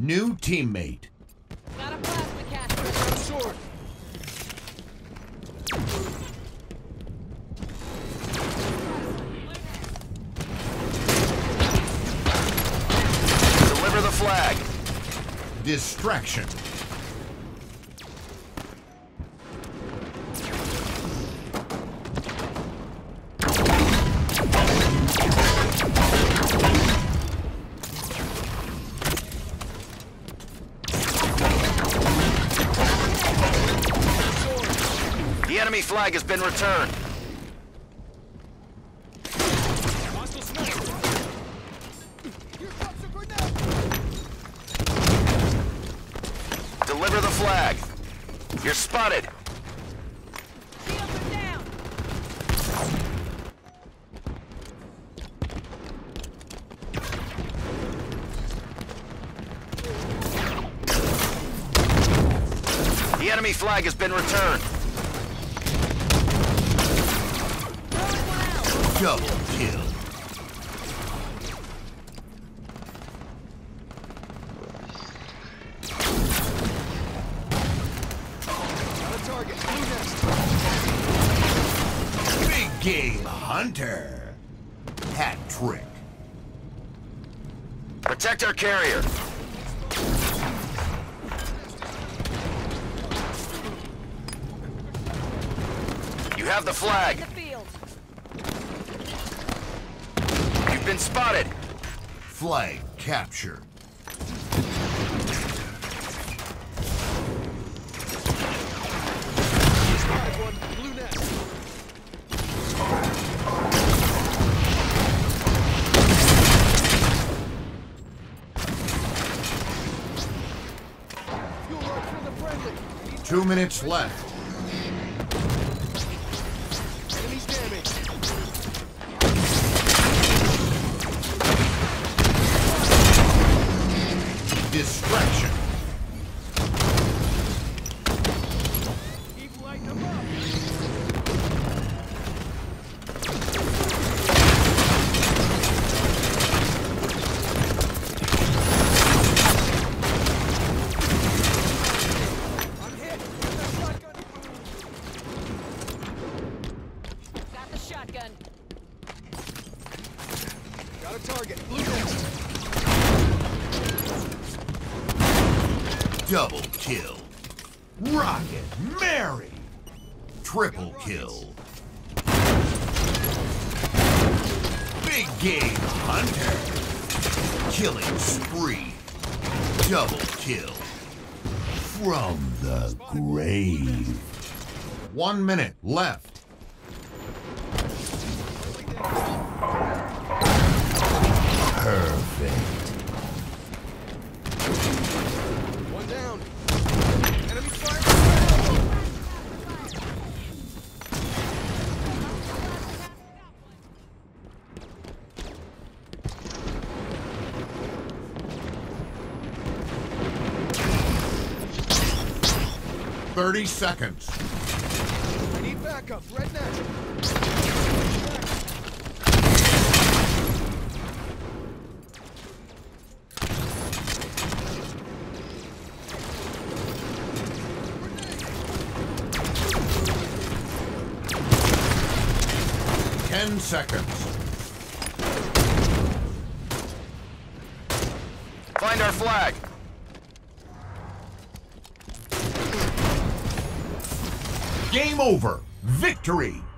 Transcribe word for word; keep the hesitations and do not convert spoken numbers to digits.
New teammate. Got a plasma caster. Sword. Deliver the flag. Distraction. The enemy flag has been returned. Hostile sniper. Here comes a grenade. Deliver the flag. You're spotted. Shields are down. The enemy flag has been returned. Double kill. Got a target. Blue nest. Big game hunter. Hat trick. Protect our carrier. You have the flag. In the field. You've been spotted. Flag capture. Spotted one. Blue nest. Fuel rod for the friendly. Two minutes left. Enemy's damaged. Distraction. Keep lighting them up. I'm hit. Get that shotgun. Got the shotgun. Got a target. Blue nest. Double kill. Rocket Mary. Triple kill. Big game hunter. Killing spree. Double kill. From the grave. One minute left. Perfect. One down. Enemy fire. Thirty seconds. I need backup. Red net. Ten seconds. Find our flag. Game over. Victory.